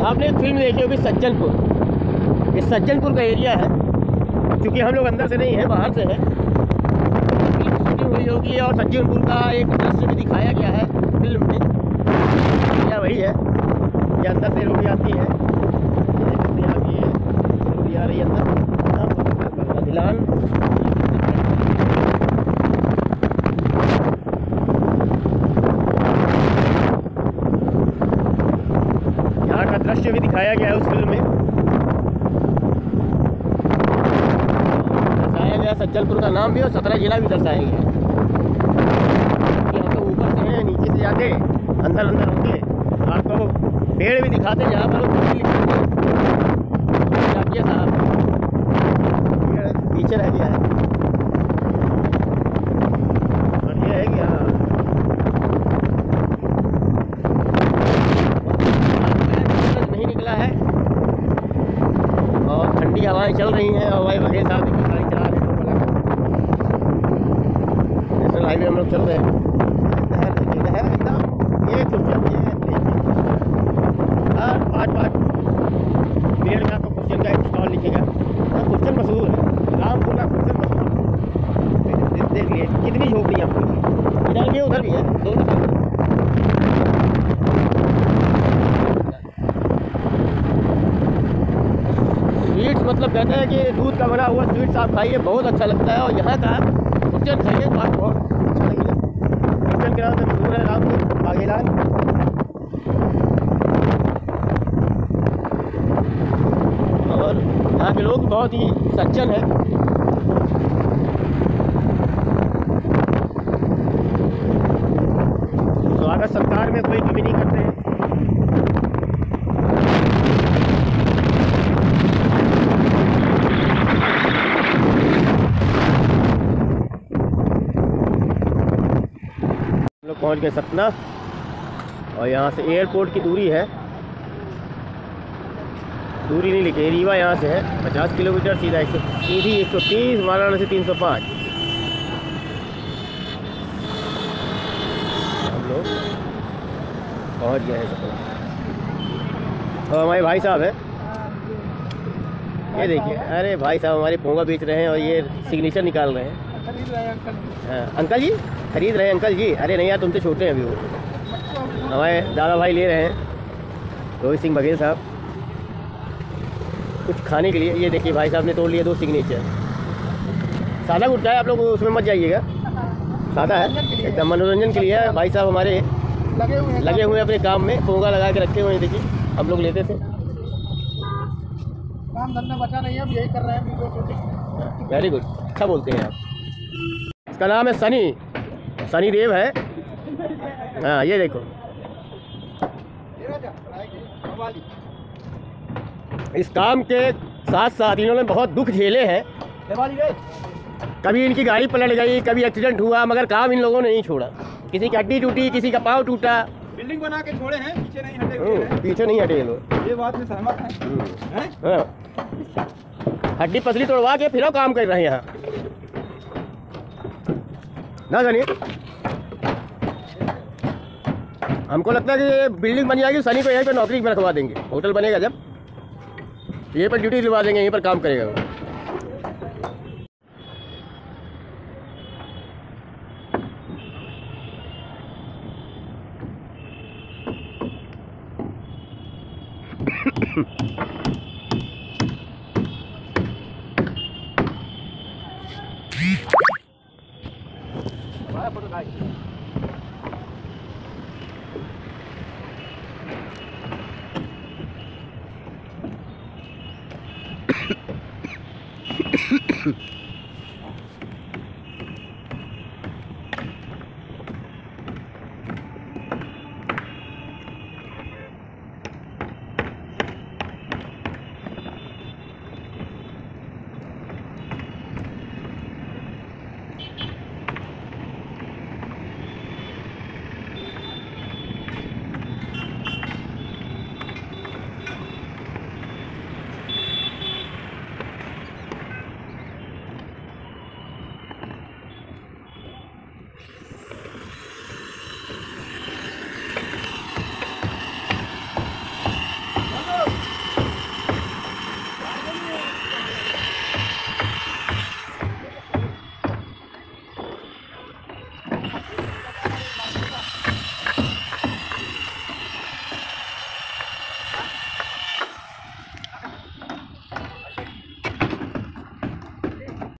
आपने एक फिल्म देखी होगी सज्जनपुर। ये सज्जनपुर का एरिया है, क्योंकि हम लोग अंदर से नहीं है, बाहर से है। फिल्म शूटिंग हुई होगी और सज्जनपुर का एक दृश्य भी दिखाया गया है फिल्म में। एरिया वही है, ये अंदर से रोड आती है, यहाँ की रोड आ रही है अंदर धिलान। यहाँ का दृश्य भी दिखाया गया है उस फिल्म में। दर्शाया गया सज्जनपुर का नाम भी और 17 जिला भी दर्शाया गया है। हम लोग ऊपर से हैं, नीचे से जाते अंदर होते आपको पेड़ भी दिखाते जहाँ पर साहब पीछे रह गया है। और ये है कि नहीं निकला है और ठंडी हवाएं चल रही हैं। और भाई बघेल साहब की गाड़ी चला रहे हैं, नेशनल हाईवे हम लोग चल रहे हैं। ये खुल जाती है 5 मिनट में आपको क्वेश्चन का एक स्टॉल लिखेगा। क्वेश्चन मशहूर है, रामपुर का क्वेश्चन मशहूर। देख लिए कितनी झोपड़ियाँ इधर भी उधर भी है, दोनों साथ। स्वीट्स मतलब कहते हैं कि दूध का बना हुआ स्वीट्स आप खाइए, बहुत अच्छा लगता है। और यहाँ का क्वेश्चन खाइए तो आपको बहुत अच्छा लगेगा। क्वेश्चन के नाम से मशहूर है रामपुर बागेलान। और यहाँ के लोग बहुत ही सज्जन हैं। स्वागत सत्कार में कोई कमी नहीं करते हैं। हम लोग पहुँच गए सतना और यहाँ से एयरपोर्ट की दूरी है, दूरी नहीं लिखी, रीवा यहाँ से है 50 किलोमीटर सीधा सीधी 130, वाराणसी 305। हम लोग पहुँच गए हैं सतना। और हमारे भाई साहब हैं, ये देखिए, अरे भाई साहब हमारे पोंगा बेच रहे हैं और ये सिग्नेचर निकाल रहे हैं। हाँ अंकल जी खरीद रहे हैं अंकल जी। अरे नहीं यार, तुम तो छोटे हैं अभी। वो हमारे दादा भाई ले रहे हैं, रोहित सिंह बघेल साहब, कुछ खाने के लिए। ये देखिए भाई साहब ने तोड़ लिए 2 सिग्नेचर। सादा गुटका है, आप लोग उसमें मत जाइएगा, सादा है एकदम मनोरंजन के लिए है। भाई साहब हमारे लगे हुए हैं अपने काम में, पोंगा लगा के रखे हुए हैं। देखिए हम लोग लेते थे, काम धंधा बचा नहीं है, अब यही कर रहे हैं। वेरी गुड, अच्छा बोलते हैं आप। इसका नाम है सनी देव है। हाँ ये देखो, इस काम के साथ साथ इन्होंने बहुत दुख झेले हैं। कभी इनकी गाड़ी पलट गई, कभी एक्सीडेंट हुआ, मगर काम इन लोगों ने नहीं छोड़ा। किसी की हड्डी टूटी, किसी का पाँव टूटा, बिल्डिंग बना के छोड़े हैं, पीछे नहीं हटे। पीछे नहीं हटे ये लोग, ये बात में सहमत हैं। हड्डी पसली तोड़वा के फिर काम कर रहे हैं यहाँ ना सनी। हमको लगता है कि ये बिल्डिंग बन जाएगी, सनी को यहीं पे नौकरी में रखवा देंगे। होटल बनेगा जब, यहीं पर ड्यूटी दिलवा देंगे, यहीं पर काम करेगा वो।